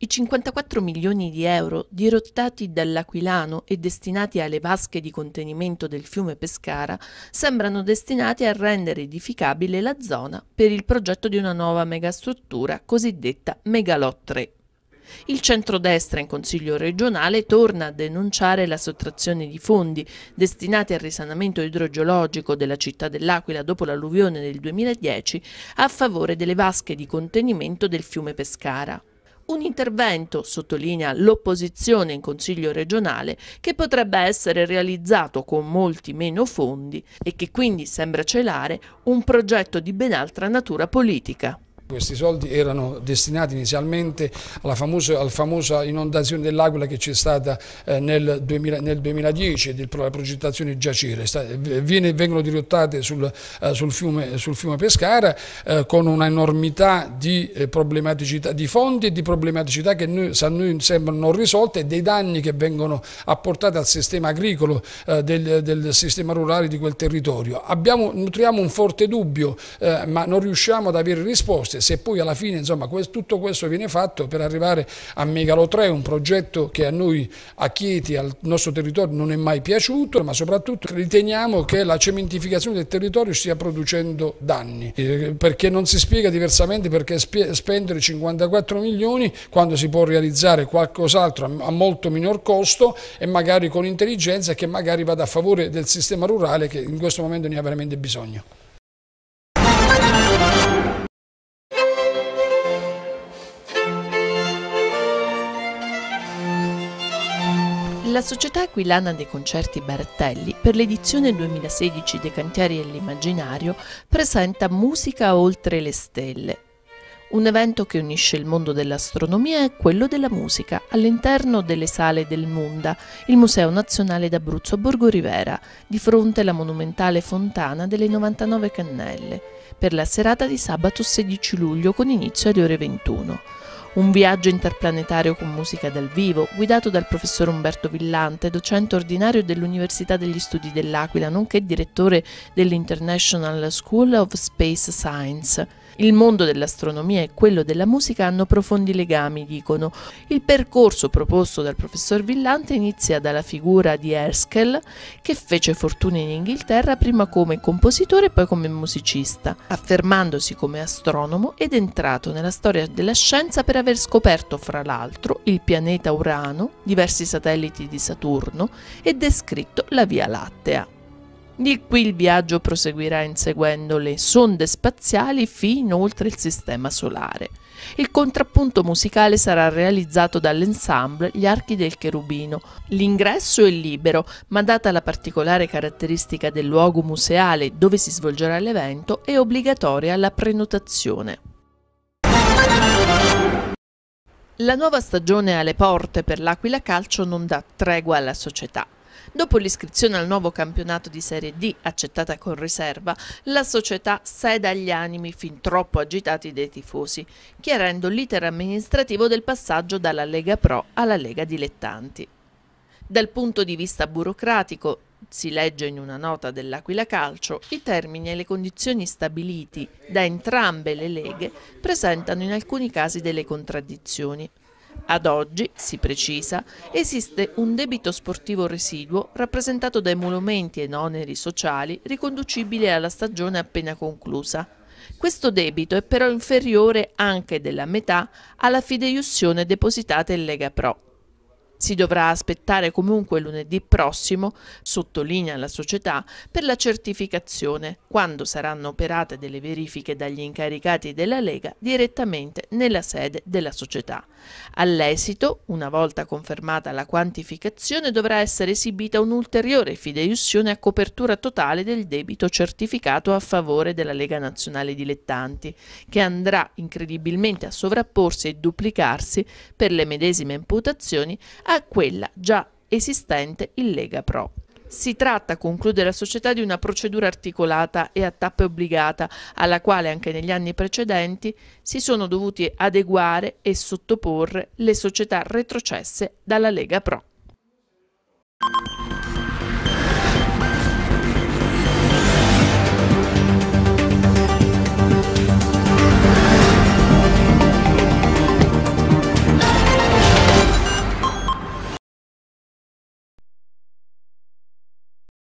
I 54 milioni di euro dirottati dall'Aquilano e destinati alle vasche di contenimento del fiume Pescara sembrano destinati a rendere edificabile la zona per il progetto di una nuova megastruttura cosiddetta Megalot 3. Il centrodestra in Consiglio regionale torna a denunciare la sottrazione di fondi destinati al risanamento idrogeologico della città dell'Aquila dopo l'alluvione del 2010 a favore delle vasche di contenimento del fiume Pescara. Un intervento, sottolinea l'opposizione in Consiglio regionale, che potrebbe essere realizzato con molti meno fondi e che quindi sembra celare un progetto di ben altra natura politica. Questi soldi erano destinati inizialmente alla famosa inondazione dell'Aquila che c'è stata nel 2010 e la progettazione giacere. Vengono dirottate sul fiume Pescara con una enormità di problematicità di fondi e di problematicità che a noi sembrano non risolte e dei danni che vengono apportati al sistema agricolo del sistema rurale di quel territorio. Nutriamo un forte dubbio ma non riusciamo ad avere risposte. Se poi alla fine insomma, tutto questo viene fatto per arrivare a Megalot 3, un progetto che a noi a Chieti, al nostro territorio non è mai piaciuto, ma soprattutto riteniamo che la cementificazione del territorio stia producendo danni, perché non si spiega diversamente perché spendere 54 milioni quando si può realizzare qualcos'altro a molto minor costo e magari con intelligenza che magari vada a favore del sistema rurale che in questo momento ne ha veramente bisogno. La Società Aquilana dei Concerti Bartelli, per l'edizione 2016 dei Cantieri dell'Immaginario, presenta Musica oltre le stelle, un evento che unisce il mondo dell'astronomia e quello della musica all'interno delle sale del Munda, il Museo Nazionale d'Abruzzo a Borgo Rivera, di fronte alla monumentale fontana delle 99 Cannelle, per la serata di sabato 16 luglio con inizio alle ore 21. Un viaggio interplanetario con musica dal vivo, guidato dal professor Umberto Villante, docente ordinario dell'Università degli Studi dell'Aquila, nonché direttore dell'International School of Space Science. Il mondo dell'astronomia e quello della musica hanno profondi legami, dicono. Il percorso proposto dal professor Villante inizia dalla figura di Herschel, che fece fortuna in Inghilterra prima come compositore e poi come musicista, affermandosi come astronomo ed entrato nella storia della scienza per aver scoperto, fra l'altro, il pianeta Urano, diversi satelliti di Saturno e descritto la Via Lattea. Di qui il viaggio proseguirà inseguendo le sonde spaziali fino oltre il sistema solare. Il contrappunto musicale sarà realizzato dall'ensemble Gli Archi del Cherubino. L'ingresso è libero, ma data la particolare caratteristica del luogo museale dove si svolgerà l'evento, è obbligatoria la prenotazione. La nuova stagione alle porte per l'Aquila Calcio non dà tregua alla società. Dopo l'iscrizione al nuovo campionato di Serie D, accettata con riserva, la società seda gli animi fin troppo agitati dei tifosi, chiarendo l'iter amministrativo del passaggio dalla Lega Pro alla Lega Dilettanti. Dal punto di vista burocratico, si legge in una nota dell'Aquila Calcio, i termini e le condizioni stabiliti da entrambe le leghe presentano in alcuni casi delle contraddizioni. Ad oggi, si precisa, esiste un debito sportivo residuo rappresentato da emolumenti ed oneri sociali riconducibili alla stagione appena conclusa. Questo debito è però inferiore anche della metà alla fideiussione depositata in Lega Pro. Si dovrà aspettare comunque lunedì prossimo, sottolinea la società, per la certificazione, quando saranno operate delle verifiche dagli incaricati della Lega direttamente nella sede della società. All'esito, una volta confermata la quantificazione, dovrà essere esibita un'ulteriore fideiussione a copertura totale del debito certificato a favore della Lega Nazionale Dilettanti, che andrà incredibilmente a sovrapporsi e duplicarsi per le medesime imputazioni a quella già esistente in Lega Pro. Si tratta, conclude la società, di una procedura articolata e a tappe obbligata, alla quale anche negli anni precedenti si sono dovuti adeguare e sottoporre le società retrocesse dalla Lega Pro.